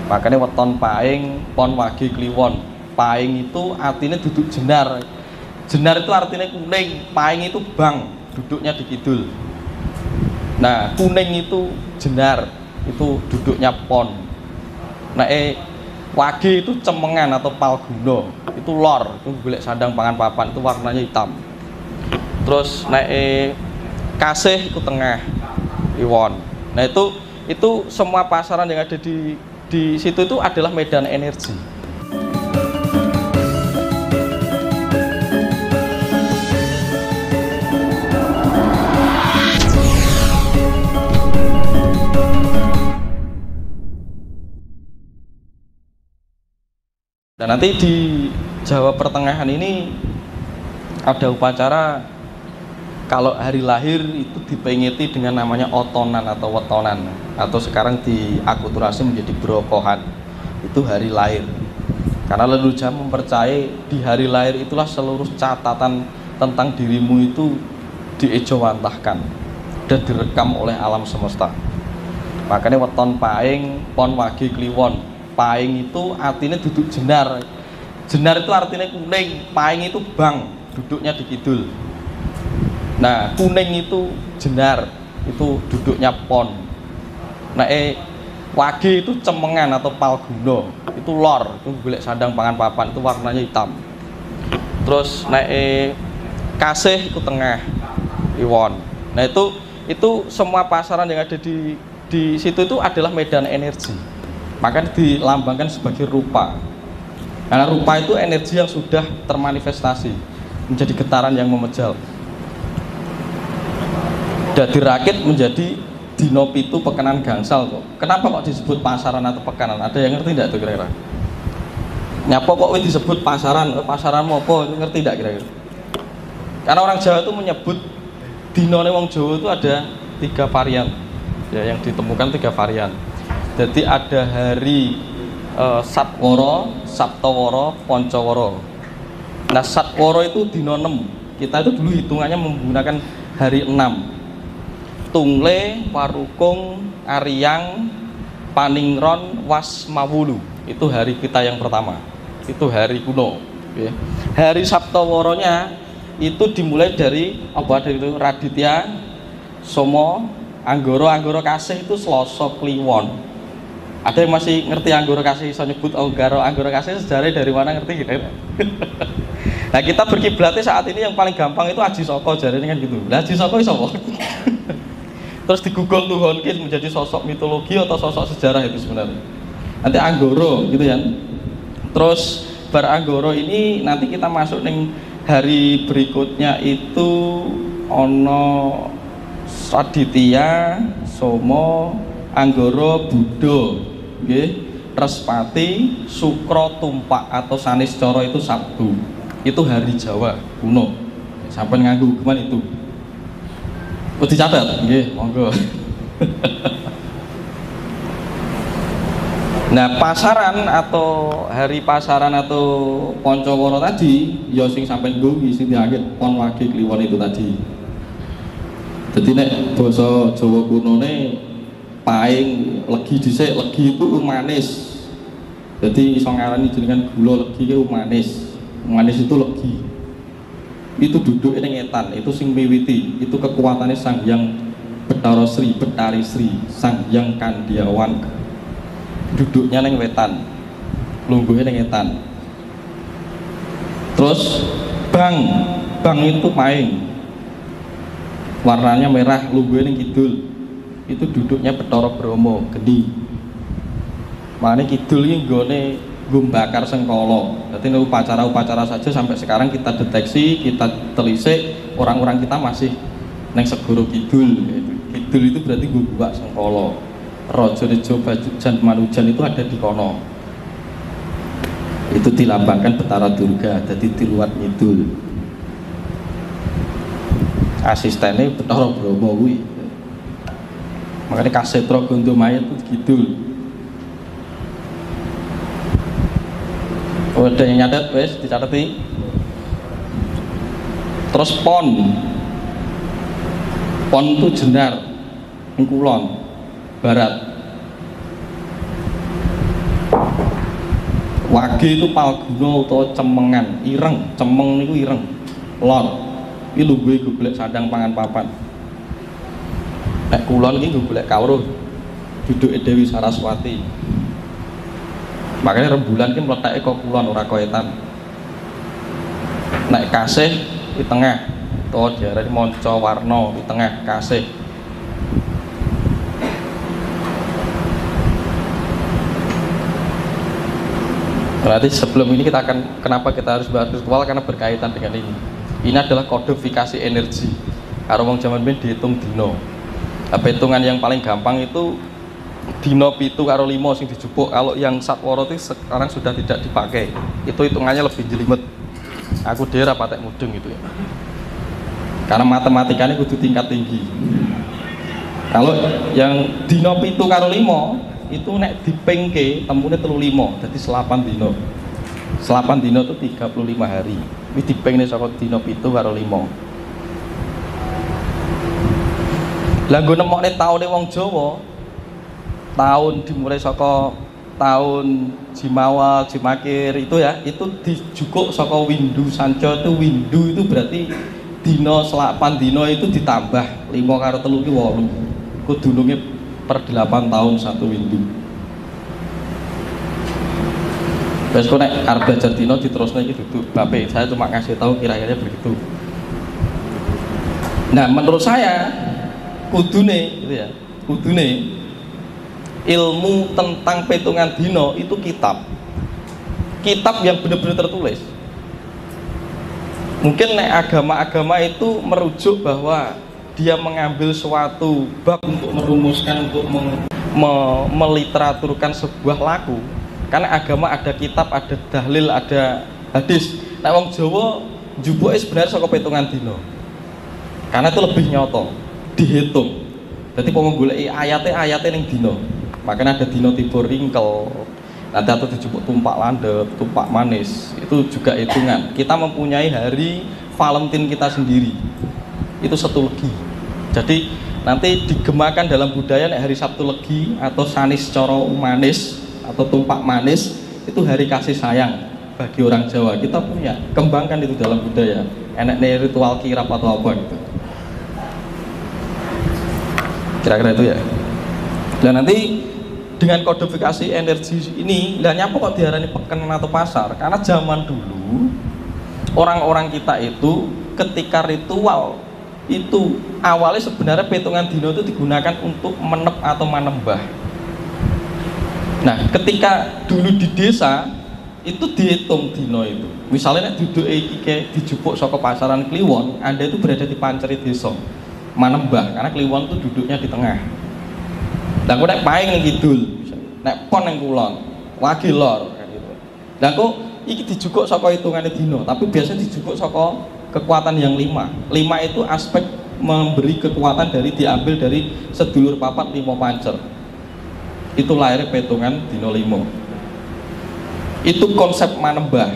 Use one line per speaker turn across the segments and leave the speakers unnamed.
Makanya weton paing, pon wage kliwon. Paing itu artinya duduk jenar. Jenar itu artinya kuning, paing itu bang, duduknya di kidul. Nah, kuning itu jenar, itu duduknya pon. Nah, wage itu cemengan atau palguna, itu lor, itu golek sandang pangan papan, itu warnanya hitam. Terus kasih itu tengah, iwon. Nah, itu semua pasaran yang ada di situ itu adalah medan energi. Dan nanti di Jawa Pertengahan ini ada upacara, kalau hari lahir itu dipengeti dengan namanya otonan atau wetonan, atau sekarang diakulturasi menjadi brokohan. Itu hari lahir. Karena leluhur mempercayai di hari lahir itulah seluruh catatan tentang dirimu itu diejawantahkan dan direkam oleh alam semesta. Makanya weton paing, pon wage kliwon. Paing itu artinya duduk jenar. Jenar itu artinya kuning, paing itu bang, duduknya di kidul. Nah, kuning itu jenar, itu duduknya pon. Nah, wage itu cemengan atau palguna, itu lor, itu golek sandang pangan papan, itu warnanya hitam. Terus kasih itu tengah, iwon. Nah, itu semua pasaran yang ada di situ itu adalah medan energi. Maka dilambangkan sebagai rupa. Karena rupa itu energi yang sudah termanifestasi menjadi getaran yang memejal. Dadi rakit menjadi dino pitu pekanan gangsal kok. Kenapa kok disebut pasaran atau pekanan? Ada yang ngerti tidak tuh kira-kira? Nyapa kok disebut pasaran? Pasaran apa? Ngerti tidak kira-kira? Karena orang Jawa itu menyebut dinone wong Jawa itu ada 3 varian. Ya, yang ditemukan 3 varian. Jadi ada hari Satwara, Saptawara, Pancawara. Nah, Satwara itu dino 6. Kita itu dulu hitungannya menggunakan hari 6. Tungle, Warukung, Aryang, Paningron, Wasmawulu. Itu hari kita yang pertama. Itu hari kuno. Okay. Hari Saptawaranya itu dimulai dari dari itu Raditya, Somo, Anggoro Kasih itu Selasa Kliwon. Ada yang masih ngerti Anggoro Kasih, bisa nyebut Anggoro Kasih sejarah dari mana, ngerti gitu? Nah, kita berkiblatnya saat ini yang paling gampang itu Aji Soko, jarene kan gitu. Lah Aji Soko iso apa? Terus digugol Tuhonkin menjadi sosok mitologi atau sosok sejarah itu sebenarnya. Nanti Anggoro gitu ya. Terus bar Anggoro ini nanti kita masuk ning hari berikutnya itu ono Raditya, Somo, Anggoro, Buddha, nggih, Respati, Sukro, Tumpak atau Sanis Coro itu Sabtu. Itu hari Jawa kuno. Sampai nganggo hukuman itu. Oh, dicatat, nggih, monggo. Nah, pasaran atau hari pasaran atau Pancawara tadi, ya sing sampai nggo sing dianggit pon wage kliwon itu tadi. Jadi nek basa Jawa kunone paing legi dhisik, legi itu manis. Jadi iso ngarani jenengan gula legi itu manis. Manis itu legi. Itu duduk ning etan, itu sing miwiti, itu kekuatannya Sang Hyang Betara Sri, Betari Sri, Sang Hyang Kandiawan. Duduknya ning wetan. Lungguhe ning etan. Terus bang itu paing. Warnanya merah, lungguhe ning kidul. Itu duduknya Betara Bromo, geni. Makanya kidul ini nggo bakar sengkala. Jadi upacara-upacara saja sampai sekarang kita deteksi, kita telisik, orang-orang kita masih neng segoro kidul. Kidul itu berarti nggo buak sengkala. Raja Rejo Bajujan Manujan itu ada di kono. Itu dilambangkan Betara Durga, jadi diluat ngidul. Asistennya Betara Bromo kuwi. Makanya Kasetro Gondomaya itu kidul. Oh, ada yang nyatet, wes dicatati. Terus pon itu jenar, kulon, barat. Wage itu palguna utawa cemengan, ireng, cemeng niku ireng. Lor. Iki lungguhe golek sandang pangan papan. Nek kulon iki golek kawruh. Duduke Dewi Saraswati. Makanya rembulan ki mleteke kok kulon ora koetan. Nek kasih di tengah, utawa diarani manca warna di tengah kasih. Berarti sebelum ini kita akan, kenapa kita harus bahas ritual, karena berkaitan dengan ini. Ini adalah kodifikasi energi. Karo wong jaman biyen dihitung dino. Hitungan yang paling gampang itu dino 7 karo 5 sing dijupuk. Kalau yang satwara itu sekarang sudah tidak dipakai. Itu hitungannya lebih jelimet. Aku dhewe ra patek mudeng itu ya. Karena matematikanya kudu tingkat tinggi. Kalau yang dino 7 karo 5 itu nek dipengke temune 35, jadi 8 dino. 8 dino itu 35 hari. Ini dipengke saka dino 7 karo 5. Lah nggo nemokne taune wong Jawa, tahun dimulai saka tahun Jimawa, Jimakir itu ya, itu dijukuk saka windu sanca. Itu windu itu berarti dino 8 dino itu ditambah 5 karo 3 ki 8. Ku dununge per 8 tahun satu windu. Terus kok nek arep belajar dino diterusno iki duduk bape. Saya cuma ngasih tahu kira-kira begitu. Nah, menurut saya kudune gitu ya. Kudune ilmu tentang perhitungan dino itu kitab. Kitab yang benar-benar tertulis. Mungkin nek agama-agama itu merujuk bahwa dia mengambil suatu bab untuk merumuskan, untuk meliteraturkan sebuah laku. Karena agama ada kitab, ada dalil, ada hadis. Nah, wong Jawa njupuke sebenarnya saka perhitungan dino. Karena itu lebih nyoto, dihitung. Jadi kalau goleki ayate ning dino. Makanya ada dino tiba ringkel. Nanti atau dijupuk tumpak landep, tumpak manis. Itu juga hitungan. Kita mempunyai hari Valentine kita sendiri. Itu 1 legi. Jadi nanti digemakan dalam budaya hari Sabtu Legi atau Sanis Coro Manis atau tumpak manis, itu hari kasih sayang bagi orang Jawa. Kita punya, kembangkan itu dalam budaya. Enak ritual kirap atau apa gitu. Kira-kira itu ya. Dan nanti dengan kodifikasi energi ini, lah nyapa kok diarani pekenan atau pasar? Karena zaman dulu orang-orang kita itu ketika ritual itu awalnya sebenarnya perhitungan dino itu digunakan untuk menep atau manembah. Nah, ketika dulu di desa itu dihitung dino itu. Misalnya nek duduk iki dijupuk saka pasaran Kliwon, Anda itu berada di panceri desa. Manembah karena Kliwon itu duduknya di tengah. Lah kok nek paing ning kidul, nek pon ning kulon, wage lor kan gitu. Lah kok iki dijukuk saka hitungane dino, tapi biasanya dijukuk saka kekuatan yang 5 itu aspek memberi kekuatan dari diambil dari sedulur papat 5 pancer. Itu lahirnya perhitungan dino 5. Itu konsep manembah.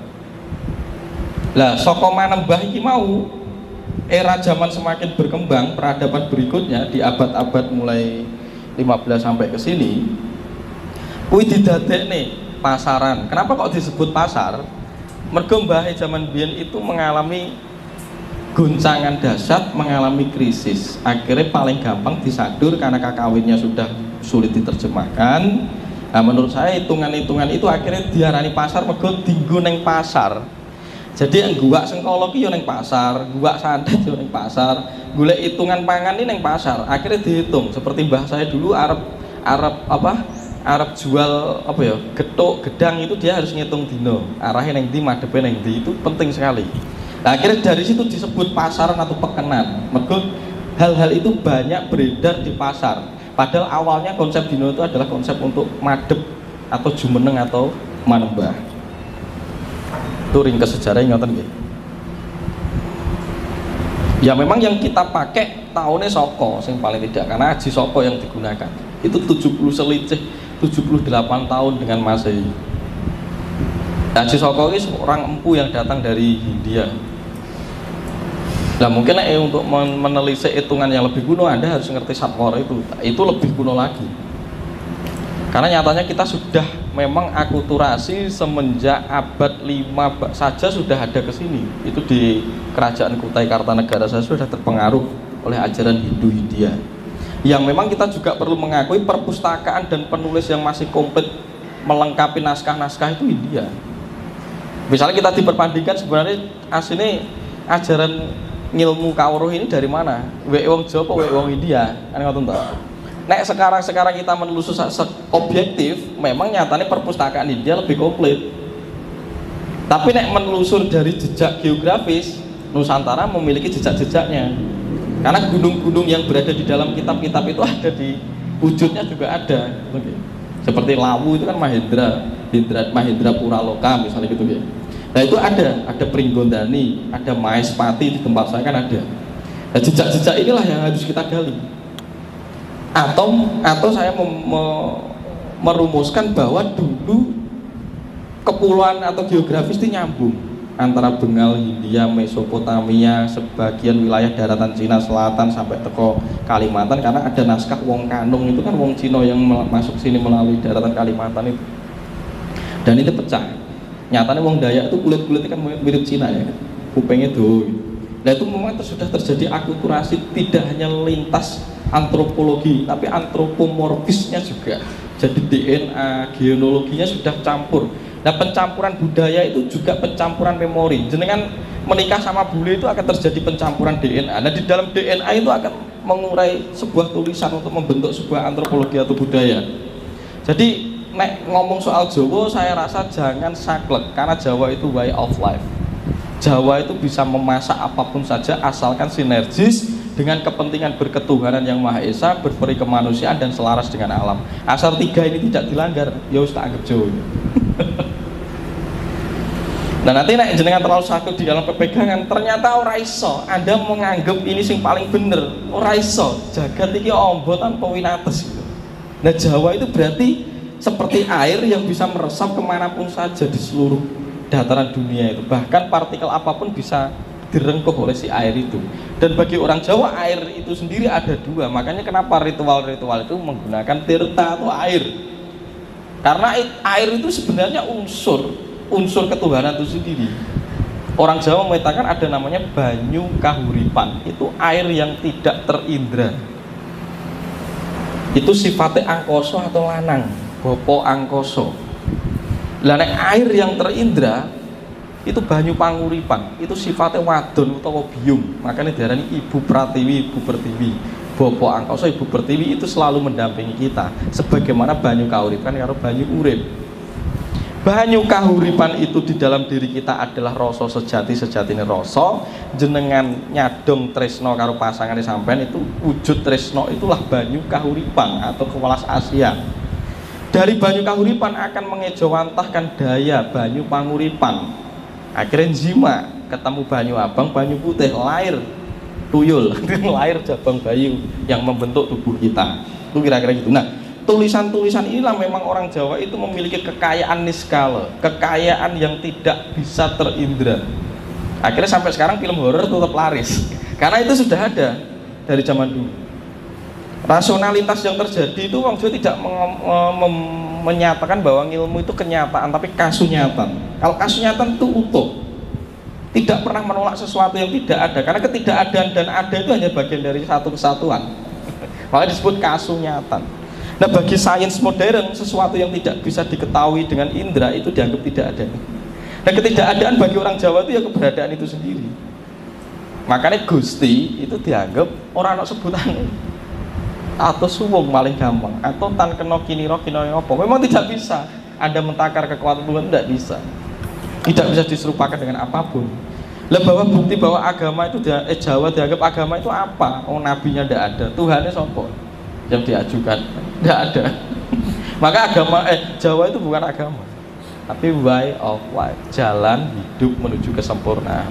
Lah saka manembah iki mau era zaman semakin berkembang, peradaban berikutnya di abad-abad mulai 15 sampai ke sini kuwi didadekne pasaran. Kenapa kok disebut pasar? Mergo mbahe zaman biyen itu mengalami goncangan dahsyat, mengalami krisis. Akhirnya paling gampang disadur karena kakawinnya sudah sulit diterjemahkan. Nah, menurut saya hitungan-hitungan itu akhirnya diarani pasar mergo dienggo ning pasar. Jadi yang guwak sengkala ki yo ning pasar, guwak santet yo ning pasar, golek hitungan pangan ini ning pasar. Akhirnya dihitung. Seperti mbah saya dulu Arab jual apa ya, getuk gedang itu dia harus ngitung dino, arahnya neng di, madepnya neng di, itu penting sekali. Nah, akhirnya dari situ disebut pasaran atau pekenan. Mergo hal-hal itu banyak beredar di pasar. Padahal awalnya konsep dino itu adalah konsep untuk madep atau jumeneng atau manembah. Itu ringkas sejarah ngoten nggih. Ya memang yang kita pakai tahunnya soko sing paling tidak, karena haji soko yang digunakan itu 78 tahun dengan Masehi. Haji Soko ini seorang empu yang datang dari Hindia. Nah, mungkin untuk menelisik hitungan yang lebih kuno Anda harus ngerti Satwara itu lebih kuno lagi. Karena nyatanya kita sudah memang akulturasi semenjak abad 5 saja sudah ada ke sini. Itu di kerajaan Kutai Kartanegara saja sudah terpengaruh oleh ajaran Hindu Hindia. Yang memang kita juga perlu mengakui perpustakaan dan penulis yang masih komplit melengkapi naskah-naskah itu Hindia. Misalnya kita diperbandingkan sebenarnya aslinya ajaran ngilmu kawruh ini dari mana? Wek wong Jawa apa wek wong India? Kan ngoten to. Nek sekarang kita menelusuri objektif, memang nyatanya perpustakaan India lebih komplit. Tapi nek menelusur dari jejak geografis, Nusantara memiliki jejak-jejaknya. Karena gunung-gunung yang berada di dalam kitab-kitab itu ada di wujudnya juga ada. Seperti Lawu itu kan Mahendra Puraloka misalnya gitu ya. Nah itu ada Pringgondani, ada Maespati di tempat saya kan ada. Nah jejak-jejak inilah yang harus kita gali. Atau saya merumuskan bahwa dulu kepulauan atau geografis itu nyambung antara Bengal, Hindia, Mesopotamia, sebagian wilayah daratan Cina Selatan sampai teko Kalimantan, karena ada naskah Wong Kanung itu kan Wong Cina yang masuk sini melalui daratan Kalimantan itu. Dan itu pecah. Nyatanya Wong Dayak itu kulit-kulitnya kan mirip Cina ya, kupengnya do. Nah itu memang sudah terjadi akulturasi tidak hanya lintas antropologi, tapi antropomorfisnya juga. Jadi DNA, genealoginya sudah campur. Nah pencampuran budaya itu juga pencampuran memori. Jenengan menikah sama bule itu akan terjadi pencampuran DNA. Nah di dalam DNA itu akan mengurai sebuah tulisan untuk membentuk sebuah antropologi atau budaya. Jadi nek ngomong soal Jawa, saya rasa jangan saklek, karena Jawa itu way of life. Jawa itu bisa memasak apapun saja asalkan sinergis dengan kepentingan berketuhanan yang Maha Esa, berperi kemanusiaan dan selaras dengan alam. Asal tiga ini tidak dilanggar, ya wis tak anggap Jawa. Nah nanti nek jenengan terlalu sakit di dalam pepegangan, ternyata ora iso, Anda menganggap ini sing paling bener, ora iso. Jagat iki ombo tanpa winates gitu. Nah Jawa itu berarti seperti air yang bisa meresap kemanapun saja di seluruh dataran dunia itu. Bahkan partikel apapun bisa direngkuh oleh si air itu. Dan bagi orang Jawa air itu sendiri ada dua. Makanya kenapa ritual-ritual itu menggunakan tirta atau air. Karena air itu sebenarnya unsur ketuhanan itu sendiri. Orang Jawa mengatakan ada namanya banyu kahuripan. Itu air yang tidak terindra. Itu sifatnya angkoso atau lanang, bopo angkoso. Lah nek air yang terindra itu banyu panguripan, itu sifatnya wadon utawa biung. Makanya diarani ibu pratiwi, ibu pertiwi. Bopo angkoso, ibu pertiwi itu selalu mendampingi kita, sebagaimana banyu kahuripan karo banyu urip. Banyu kahuripan itu di dalam diri kita adalah rasa sejatine rasa. Jenengan nyadong tresno karo pasangan sampean, itu wujud tresno itulah banyu kahuripan atau kewelas Asia. Dari banyu kahuripan akan mengejawantahkan daya banyu panguripan. Akhirnya jima, ketemu banyu abang, banyu putih, lahir tuyul, lahir jabang bayi yang membentuk tubuh kita. Itu kira-kira gitu. Nah, tulisan-tulisan inilah memang orang Jawa itu memiliki kekayaan niskala, kekayaan yang tidak bisa terindra. Akhirnya sampai sekarang film horor tetap laris, karena itu sudah ada dari zaman dulu. Rasionalitas yang terjadi itu orang Jawa tidak menyatakan bahwa ilmu itu kenyataan, tapi kasunyatan. Kalau kasunyatan itu utuh, tidak pernah menolak sesuatu yang tidak ada, karena ketidakadaan dan ada itu hanya bagian dari satu kesatuan. Makanya disebut kasunyatan. Nah bagi sains modern, sesuatu yang tidak bisa diketahui dengan indera itu dianggap tidak ada. Nah ketidakadaan bagi orang Jawa itu ya keberadaan itu sendiri. Makanya Gusti itu dianggap orang sebutan atau suwung paling gampang, atau tan kena kiniro apa, memang tidak bisa Anda mentakar kekuatan Tuhan, tidak bisa, tidak bisa diserupakan dengan apapun. Lah bahwa bukti bahwa agama itu Jawa dianggap agama itu apa? Oh nabinya tidak ada, Tuhannya sopo yang diajukan, tidak ada. Maka agama Jawa itu bukan agama, tapi way of life, jalan hidup menuju kesempurnaan.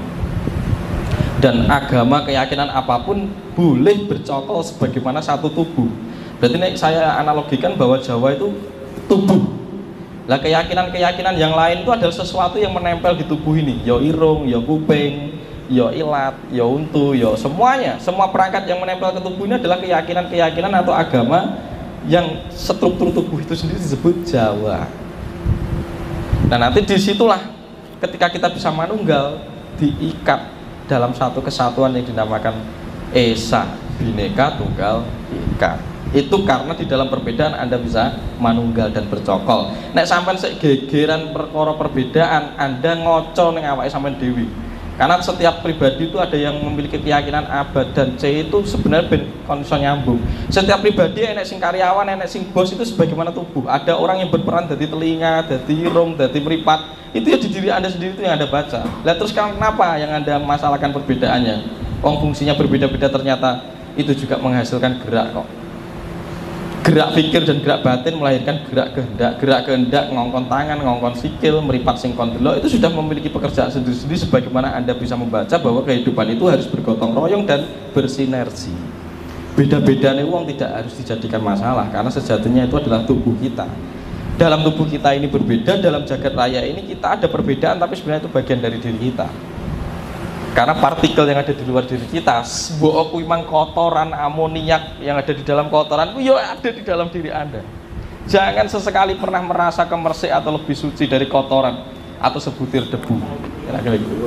Dan agama, keyakinan apapun boleh bercokol sebagaimana satu tubuh. Berarti ini saya analogikan bahwa Jawa itu tubuh. Lah keyakinan-keyakinan yang lain itu adalah sesuatu yang menempel di tubuh ini. Ya irung, ya kuping, ya ilat, ya untu, ya semuanya. Semua perangkat yang menempel ke tubuh ini adalah keyakinan-keyakinan atau agama yang struktur tubuh itu sendiri disebut Jawa. Nah nanti disitulah ketika kita bisa manunggal, diikat dalam satu kesatuan yang dinamakan Esa Bhinneka Tunggal Ika. Itu karena di dalam perbedaan Anda bisa manunggal dan bercokol. Nek sampean sik gegeran perkara perbedaan, Anda ngoco ning awake sampean dewi. Karena setiap pribadi itu ada yang memiliki keyakinan A, B, dan C itu sebenarnya ben konso nyambung. Setiap pribadi enek sing karyawan, enek sing bos itu sebagaimana tubuh. Ada orang yang berperan dari telinga, dari hidung, dari meripat. Itu ya di diri Anda sendiri itu yang Anda baca. Lah terus kenapa yang Anda masalahkan perbedaannya? Fungsinya berbeda-beda ternyata itu juga menghasilkan gerak kok. Gerak pikir dan gerak batin melahirkan gerak kehendak ngongkon tangan, ngongkon sikil, meripat singkon delok, itu sudah memiliki pekerjaan sendiri-sendiri sebagaimana Anda bisa membaca bahwa kehidupan itu harus bergotong royong dan bersinergi. Beda-bedanya uang tidak harus dijadikan masalah karena sejatinya itu adalah tubuh kita. Dalam tubuh kita ini berbeda, dalam jagat raya ini kita ada perbedaan tapi sebenarnya itu bagian dari diri kita. Karena partikel yang ada di luar diri kita, mbok memang kotoran amoniak yang ada di dalam kotoran itu ya ada di dalam diri Anda. Jangan sesekali pernah merasa kemersik atau lebih suci dari kotoran atau sebutir debu. Kira-kira gitu.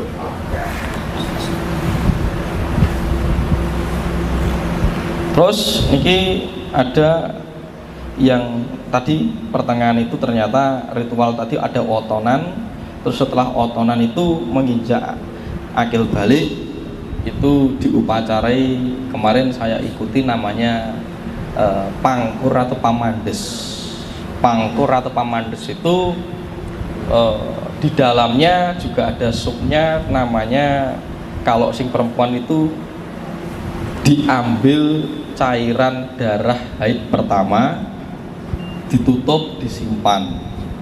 Terus ini ada yang tadi pertengahan itu ternyata ritual tadi ada otonan, terus setelah otonan itu menginjak akil balik itu diupacarai, kemarin saya ikuti namanya pangkur atau pamandes. Pangkur atau pamandes itu di dalamnya juga ada supnya namanya, kalau sing perempuan itu diambil cairan darah haid pertama, ditutup, disimpan.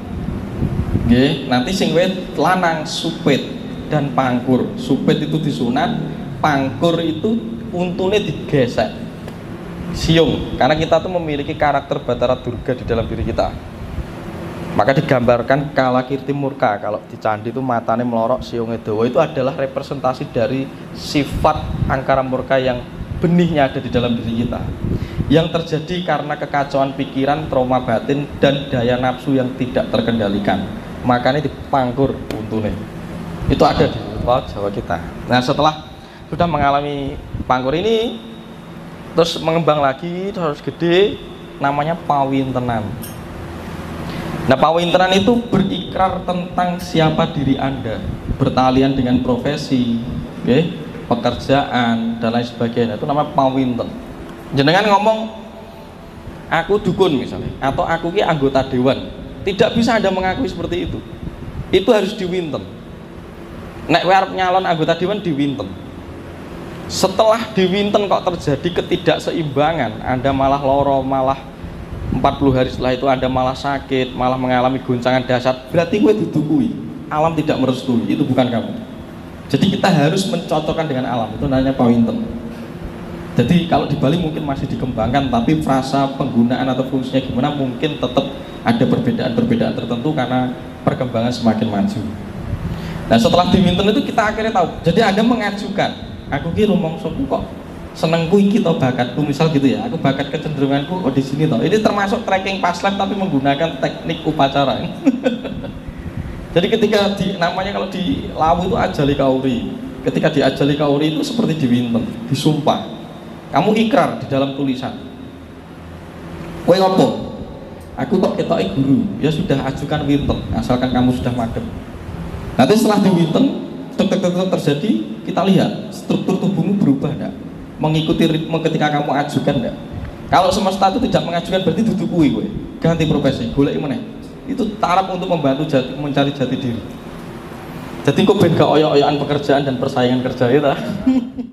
Oke, nanti sing wet lanang supit dan pangkur. Supit itu disunat, pangkur itu untune digesek, siung, karena kita tuh memiliki karakter Batara Durga di dalam diri kita. Maka digambarkan Kalakirti Murka, kalau di candi itu matanya melorok, siungnya dawa, itu adalah representasi dari sifat angkara murka yang benihnya ada di dalam diri kita, yang terjadi karena kekacauan pikiran, trauma batin, dan daya nafsu yang tidak terkendalikan. Makanya dipangkur untune. Itu ada di ritual Jawa kita. Nah setelah sudah mengalami pangkur ini, terus mengembang lagi, terus gede, namanya pawintenan. Nah pawintenan itu berikrar tentang siapa diri Anda, bertalian dengan profesi, okay, pekerjaan dan lain sebagainya. Itu namanya pawinten. Jenengan ngomong aku dukun misalnya, atau aku ki anggota dewan, tidak bisa Anda mengakui seperti itu. Itu harus diwinten. Nek arep nyalon anggota dewan diwinten. Setelah diwinten kok terjadi ketidakseimbangan, Anda malah loro, malah 40 hari setelah itu Anda malah sakit, malah mengalami goncangan dahsyat, berarti gue didukui, alam tidak merestui, itu bukan kamu. Jadi kita harus mencocokkan dengan alam, itu namanya pawinten. Jadi kalau di Bali mungkin masih dikembangkan, tapi frasa penggunaan atau fungsinya gimana mungkin tetap ada perbedaan-perbedaan tertentu karena perkembangan semakin maju. Nah setelah diminten itu kita akhirnya tahu. Jadi Anda mengajukan, aku ki rumangsaku kok senengku iki to bakatku, misal gitu ya. Aku bakat kecenderunganku di sini toh. Ini termasuk tracking paslet tapi menggunakan teknik upacara. Jadi ketika namanya kalau di Lawu itu ajali kauri. Ketika diajali kauri itu seperti diwinten, disumpah. Kamu ikrar di dalam tulisan. Kowe ngopo? Aku kok ketoke guru. Ya sudah, ajukan winten asalkan kamu sudah madhep. Nanti setelah diwinten terjadi, kita lihat struktur tubuhmu berubah enggak, mengikuti ritme ketika kamu ajukan enggak. Kalau semesta itu tidak mengajukan berarti dudukui gue, ganti profesi, golek meneh. Itu taraf untuk membantu mencari jati diri. Jadi kok ben gak oyok-oyokan pekerjaan dan persaingan kerja itu.